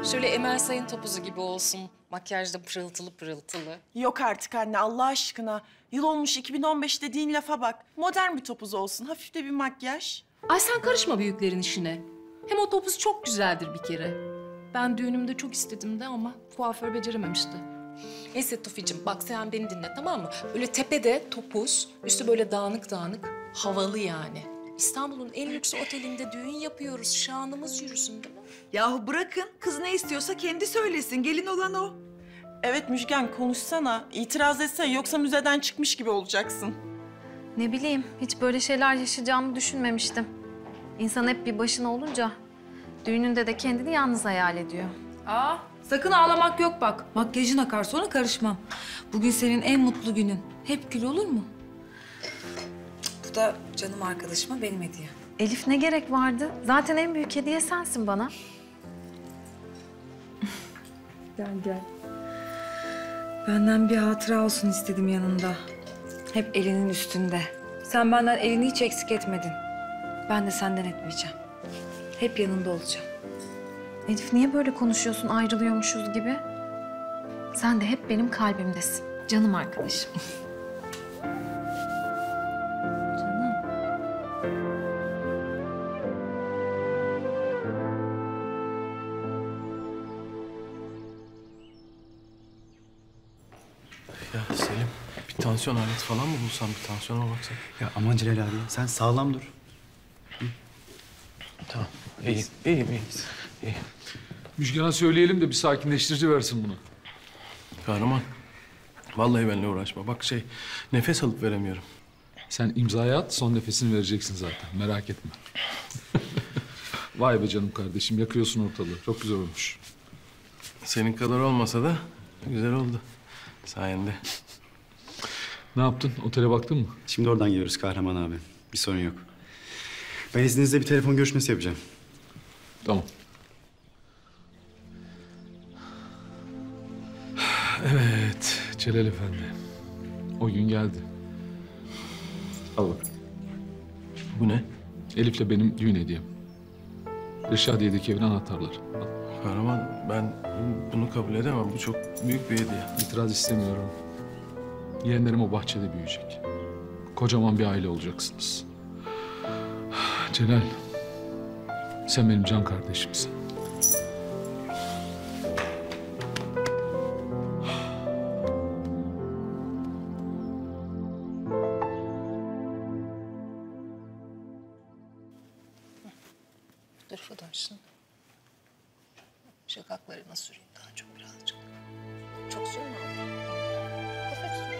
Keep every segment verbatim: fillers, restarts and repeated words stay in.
Şöyle Emel Sayın topuzu gibi olsun. Makyajda pırıltılı pırıltılı. Yok artık anne Allah aşkına. Yıl olmuş iki bin on beş dediğin lafa bak. Modern bir topuz olsun. Hafif de bir makyaj. Ay sen karışma büyüklerin işine. Hem o topuz çok güzeldir bir kere. Ben düğünümde çok istedim de ama kuaför becerememişti. Neyse Tufi'cim bak sen beni dinle tamam mı? Böyle tepede topuz, üstü böyle dağınık dağınık, havalı yani. İstanbul'un en lüks otelinde düğün yapıyoruz. Şanımız yürüsün değil mi? Yahu bırakın. Kız ne istiyorsa kendi söylesin. Gelin olan o. Evet Müjgan konuşsana. İtiraz etsene yoksa müzeden çıkmış gibi olacaksın. Ne bileyim, hiç böyle şeyler yaşayacağımı düşünmemiştim. İnsan hep bir başına olunca düğününde de kendini yalnız hayal ediyor. Aa, sakın ağlamak yok bak. Makyajın akar sonra karışmam. Bugün senin en mutlu günün. Hep gül olur mu? Bu da canım arkadaşıma benim hediye. Elif ne gerek vardı? Zaten en büyük hediye sensin bana. Gel gel. Benden bir hatıra olsun istedim yanında. Hep elinin üstünde. Sen benden elini hiç eksik etmedin. Ben de senden etmeyeceğim. Hep yanında olacağım. Elif niye böyle konuşuyorsun ayrılıyormuşuz gibi? Sen de hep benim kalbimdesin. Canım arkadaşım. Canım. Ya Selim, bir tansiyon aleti falan mı bulsam, bir tansiyona baksak? Ya aman Celal abi, sen sağlam dur. Tamam, iyiyim, iyiyim, iyiyim. İyiyim. Müjgan'a söyleyelim de bir sakinleştirici versin bunu. Kahraman, vallahi benimle uğraşma. Bak şey, nefes alıp veremiyorum. Sen imzaya at, son nefesini vereceksin zaten. Merak etme. Vay be canım kardeşim, yakıyorsun ortalığı. Çok güzel olmuş. Senin kadar olmasa da güzel oldu sayende. Ne yaptın? Otele baktın mı? Şimdi oradan geliyoruz Kahraman abi. Bir sorun yok. Ben izninizle bir telefon görüşmesi yapacağım. Tamam. Evet, Celal Efendi. O gün geldi. Al bak. Bu ne? Elif'le benim düğün hediyem. Reşadiye'deki evin anahtarları. Al. Kahraman, ben bunu kabul edemem. Bu çok büyük bir hediye. İtiraz istemiyorum. Yeğenlerim o bahçede büyüyecek. Kocaman bir aile olacaksınız. Celal, sen benim can kardeşimsin. Dur Fıdaş'ın. Şakaklarına süreyim daha çok birazcık. Çok sürme ama. Hafif sür.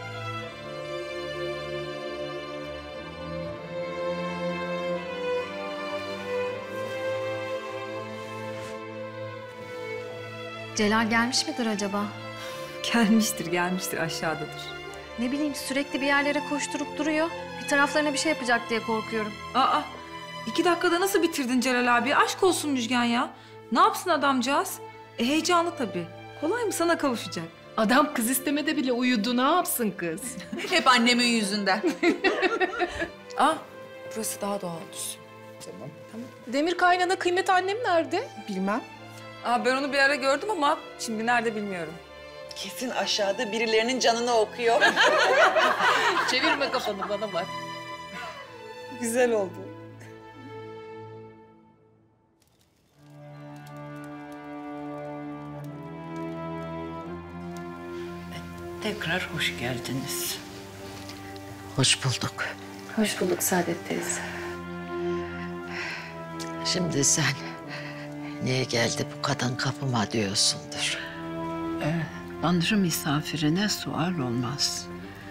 Celal gelmiş midir acaba? Gelmiştir, gelmiştir. Aşağıdadır. Ne bileyim sürekli bir yerlere koşturup duruyor. Bir taraflarına bir şey yapacak diye korkuyorum. Aa, iki dakikada nasıl bitirdin Celal abi? Aşk olsun Müjgan ya. Ne yapsın adamcağız? E, heyecanlı tabii. Kolay mı sana kavuşacak? Adam kız istemede bile uyudu. Ne yapsın kız? Hep annemin yüzünden. Aa, burası daha doğal düz. Demir kaynana kıymet annem nerede? Bilmem. Aa, ben onu bir ara gördüm ama şimdi nerede bilmiyorum. Kesin aşağıda birilerinin canını okuyor. Çevirme kafanı bana bak. Güzel oldu. Tekrar hoş geldiniz. Hoş bulduk. Hoş bulduk Saadet teyze. Şimdi sen niye geldi bu kadın kapıma diyorsundur. Ee, Tanrı misafirine sual olmaz.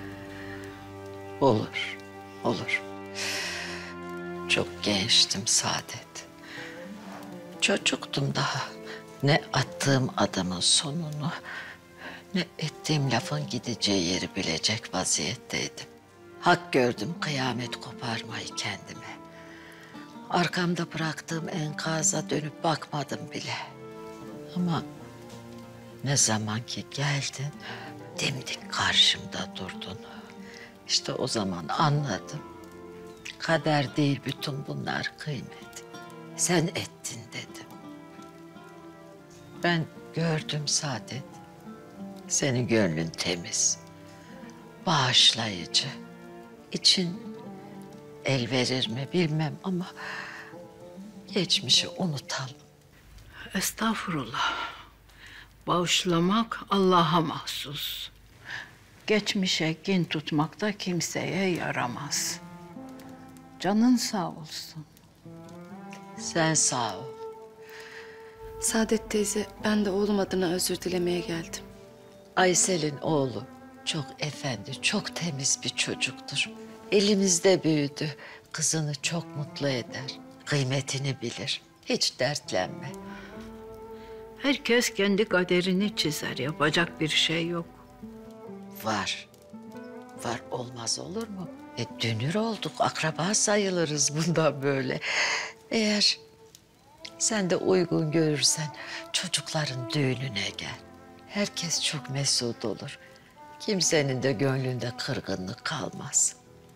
Olur, olur. Çok gençtim Saadet. Çocuktum daha. Ne attığım adımın sonunu, ne ettiğim lafın gideceği yeri bilecek vaziyetteydim. Hak gördüm kıyamet koparmayı kendime. Arkamda bıraktığım enkaza dönüp bakmadım bile. Ama ne zaman ki geldin, dimdik karşımda durdun. İşte o zaman anladım. Kader değil bütün bunlar kıymet. Sen ettin dedim. Ben gördüm Saadet. Senin gönlün temiz, bağışlayıcı. İçin el verir mi bilmem ama geçmişi unutalım. Estağfurullah. Bağışlamak Allah'a mahsus. Geçmişe kin tutmak da kimseye yaramaz. Canın sağ olsun. Sen sağ ol. Saadet teyze, ben de oğlum adına özür dilemeye geldim. Aysel'in oğlu çok efendi, çok temiz bir çocuktur. Elimizde büyüdü. Kızını çok mutlu eder. Kıymetini bilir. Hiç dertlenme. Herkes kendi kaderini çizer. Yapacak bir şey yok. Var. Var, olmaz olur mu? E, dünür olduk, akraba sayılırız bundan böyle. Eğer sen de uygun görürsen çocukların düğününe gel. Herkes çok mesut olur. Kimsenin de gönlünde kırgınlık kalmaz.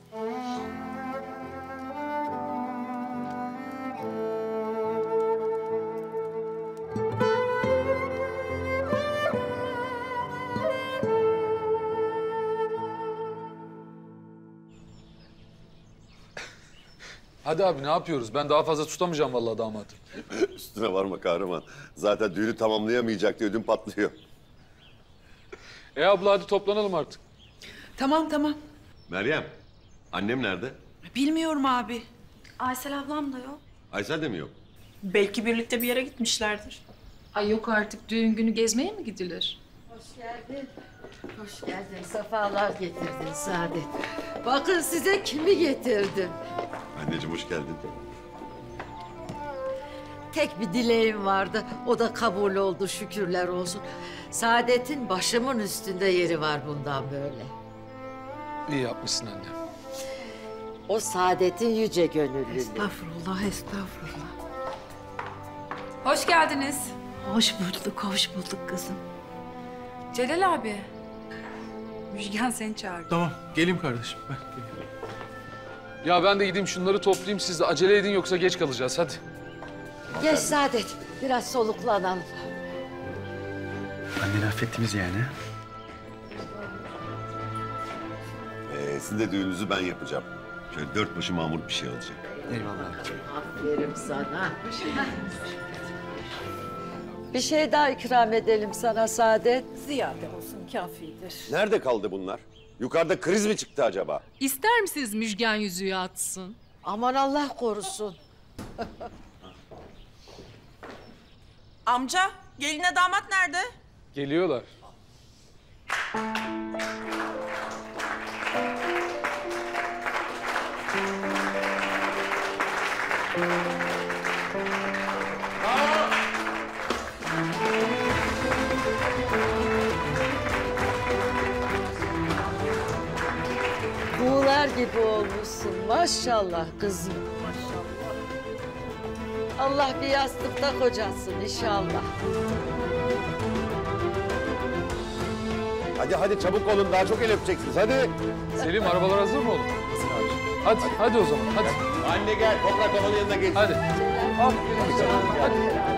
Hadi abi ne yapıyoruz? Ben daha fazla tutamayacağım vallahi damat. Üstüne varma kahraman. Zaten düğünü tamamlayamayacak diye ödüm patlıyor. E abla hadi toplanalım artık. Tamam tamam. Meryem, annem nerede? Bilmiyorum abi. Aysel ablam da yok. Aysel de mi yok? Belki birlikte bir yere gitmişlerdir. Ay yok artık, düğün günü gezmeye mi gidilir? Hoş geldin. Hoş geldin. Sefalar getirdin Saadet. Bakın size kimi getirdim. Anneciğim hoş geldin. Tek bir dileğim vardı. O da kabul oldu, şükürler olsun. Saadet'in başımın üstünde yeri var bundan böyle. İyi yapmışsın anne. O Saadet'in yüce gönüllülüğü. Estağfurullah, estağfurullah. Hoş geldiniz. Hoş bulduk, hoş bulduk kızım. Celal abi. Müjgan seni çağırdı. Tamam, geleyim kardeşim. Ben geleyim. Ya ben de gideyim şunları toplayayım. Siz de acele edin yoksa geç kalacağız. Hadi. Geç Saadet, biraz soluklanalım. Anneni affettiniz yani. Ee, sizin de düğününüzü ben yapacağım. Şöyle dört başı mamur bir şey olacak. Eyvallah. Aferin sana. Bir şey daha ikram edelim sana Saadet. Ziyade olsun, kafidir. Nerede kaldı bunlar? Yukarıda kriz mi çıktı acaba? İster misiniz Müjgan yüzüğü atsın? Aman Allah korusun. Amca, geline damat nerede? Geliyorlar. Buğular gibi olmuşsun maşallah kızım. Maşallah. Allah bir yastıkta kocasın inşallah. Hadi hadi çabuk olun, daha çok el öpeceksiniz, hadi. Selim arabalar hazır mı oğlum? Hazır abi. Hadi, hadi, hadi o zaman hadi. Anne gel, toprak babanın yanına geç. Hadi. Hadi.